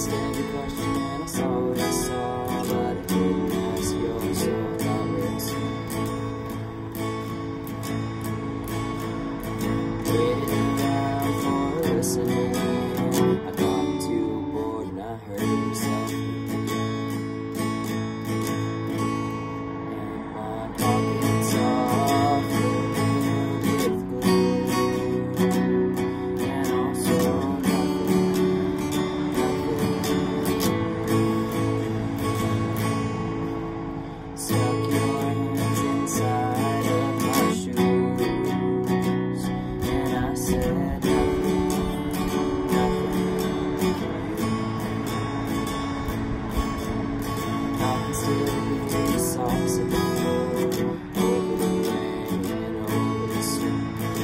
understand your question and I saw what I saw, but I didn't ask yours, so I thought listening. Waiting around for listening, I got too bored and I heard yourself again. And my pockets are filled with glue, and also stuck your hands inside of my shoes, and I said nothing. I can still lift the socks at the floor, over the rain and over the snow.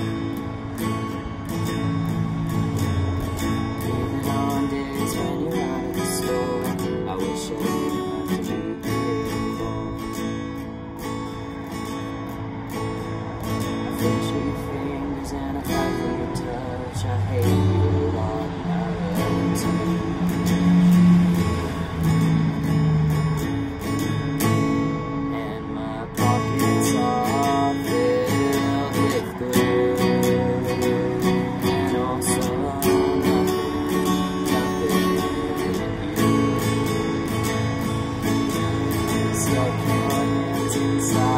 Even on days when you're out of the store, I wish I didn't have to be involved. I flinch with your fingers and I fight for your touch. I hate you a lot and I love you too. And my pockets are filled with glue, and also nothing in you. Stuck your hands inside